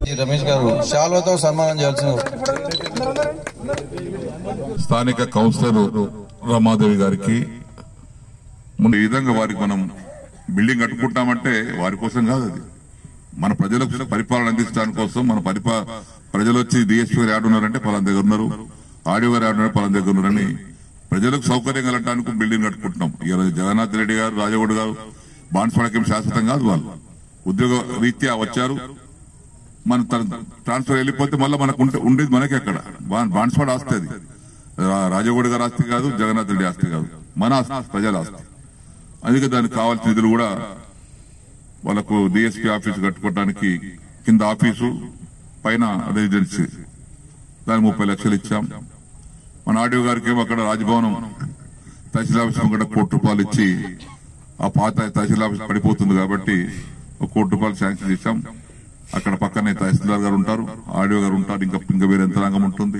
రమేష్ గారు శాలువతో సన్మానం చేయాల్సిన స్థానిక కౌన్సిలర్ రమాదేవి గారికి ఈ విధంగా వారికి మనం బిల్డింగ్ కట్టుకుంటామంటే వారి కోసం కాదు, అది మన ప్రజలకు పరిపాలన అందించడానికి కోసం. మన ప్రజలు వచ్చి డిఎస్పీ గారు ఆడున్నారంటే పలానా దగ్గర ఉన్నారు, ఆడియో గారు ఆడున్నారు పలానా దగ్గర ఉన్నారని ప్రజలకు సౌకర్యం కలగడానికి బిల్డింగ్ కట్టుకుంటున్నాం. ఈరోజు జగన్నాథ్ రెడ్డి గారు, రాజగౌడ్ గారు బాన్స్వాడకేం శాశ్వతం కాదు, వాళ్ళు ఉద్యోగ రీత్యా వచ్చారు. మన ట్రాన్స్ఫర్ వెళ్ళిపోతే మళ్ళీ మనకు ఉండేది మనకి అక్కడ బాన్స్వాడ ఆస్తి, అది రాజగౌడ్ గారి ఆస్తి కాదు, జగన్నాథ్ రెడ్డి ఆస్తి కాదు, మన ఆస్తి, ప్రజల ఆస్తి. అందుకే దానికి కావాల్సిన నిధులు కూడా వాళ్ళకు డిఎస్పీ ఆఫీసు కట్టుకోవడానికి కింద ఆఫీసు పైన రెసిడెన్సీ దానికి 30 లక్షలు ఇచ్చాం. మన ఆడియో గారికి ఏమో అక్కడ రాజ్భవనం తహసీల్ ఆఫీస్ కూడా ₹1 కోటి ఇచ్చి ఆ పాత తహసీల్ ఆఫీస్ పడిపోతుంది కాబట్టి ₹1 కోటి శాంక్షన్ చేశాం. అక్కడ పక్కనే తహసీల్దార్ గారు ఉంటారు, ఆడియో గారు ఉంటారు, ఇంకా వేరే యంత్రాంగం ఉంటుంది.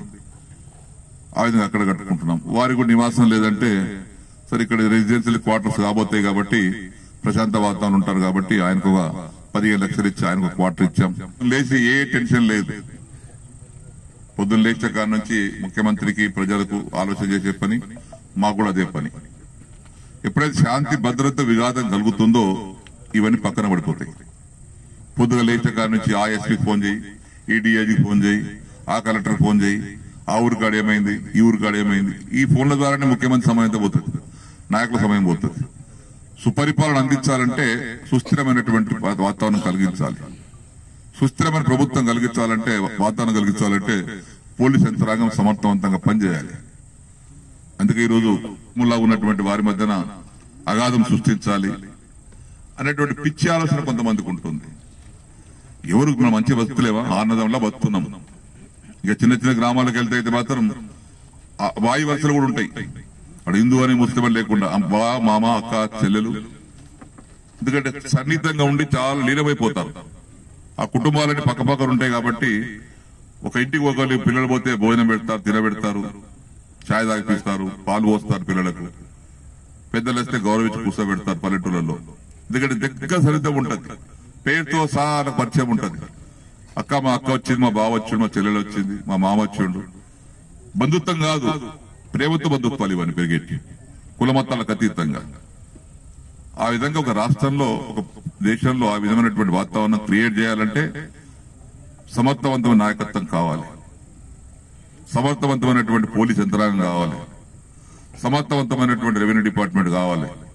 ఆ విధంగా అక్కడ కట్టుకుంటున్నాం. వారికి కూడా నివాసం లేదంటే సరే ఇక్కడ రెసిడెన్షియల్ క్వార్టర్స్ కాబోతాయి కాబట్టి ప్రశాంత వాతావరణం ఉంటారు కాబట్టి ఆయనకు 15 లక్షలు ఇచ్చి ఆయనకు క్వార్టర్ ఇచ్చాం. లేచి ఏ టెన్షన్ లేదు. పొద్దున్న లేచిన కాడ నుంచి ముఖ్యమంత్రికి ప్రజలకు ఆలోచన చేసే పని, మాకు కూడా అదే పని. ఎప్పుడైతే శాంతి భద్రత విఘాతం కలుగుతుందో ఇవన్నీ పక్కన పడిపోతాయి. పొద్దుగా లేచిన కాడ నుంచి ఆ ఎస్పీకి ఫోన్ చేయి, ఈ డిఐజీకి ఫోన్ చేయి, ఆ కలెక్టర్ ఫోన్ చేయి, ఆ ఊరి కాడ ఏమైంది, ఈ ఊరి కాడ ఏమైంది. ఈ ఫోన్ల ద్వారానే ముఖ్యమంత్రి సమయంతో పోతుంది, నాయకుల సమయం పోతుంది. సుపరిపాలన అందించాలంటే సుస్థిరమైనటువంటి వాతావరణం కలిగించాలి. సుస్థిరమైన ప్రభుత్వం కలిగించాలంటే, వాతావరణం కలిగించాలంటే పోలీస్ యంత్రాంగం సమర్థవంతంగా పనిచేయాలి. అందుకే ఈరోజు ముల్లా ఉన్నటువంటి వారి మధ్యన అగాధం సృష్టించాలి అనేటువంటి పిచ్చి ఆలోచన కొంతమందికి ఉంటుంది. ఎవరు మనం మంచి బతుకులేవా, ఆనందంలో బతుకున్నాం. ఇక చిన్న చిన్న గ్రామాలకు వెళ్తే అయితే మాత్రం వాయు వరుసలు కూడా ఉంటాయి. అక్కడ హిందూ అని ముస్లిం అని లేకుండా బా, మామ, అక్క, చెల్లెలు, ఎందుకంటే సన్నిహితంగా ఉండి చాలా లీనమైపోతారు. ఆ కుటుంబాలన్నీ పక్కపక్కన ఉంటాయి కాబట్టి ఒక ఇంటికి ఒకరు పిల్లలు పోతే భోజనం పెడతారు, తినబెడతారు, ఛాయ్ తాగిపిస్తారు, పాలు పోస్తారు పిల్లలకు. పెద్దలు వస్తే గౌరవించి కూర్చోబెడతారు పల్లెటూళ్ళలో. ఎందుకంటే దగ్గర సరిగ్గా ఉంటది, పేరుతో సహా పరిచయం ఉంటది. మా అక్క వచ్చింది, మా బావ వచ్చిండు, మా చెల్లెలు వచ్చింది, మా మామ వచ్చిండు. బంధుత్వం కాదు, ప్రేమతో బంధుత్వాలు ఇవన్నీ పెరిగేటి, కులమతాలకు అతీతంగా. ఆ విధంగా ఒక రాష్ట్రంలో, ఒక దేశంలో ఆ విధమైనటువంటి వాతావరణం క్రియేట్ చేయాలంటే సమర్థవంతమైన నాయకత్వం కావాలి, సమర్థవంతమైనటువంటి పోలీస్ యంత్రాంగం కావాలి, సమర్థవంతమైనటువంటి రెవెన్యూ డిపార్ట్మెంట్ కావాలి.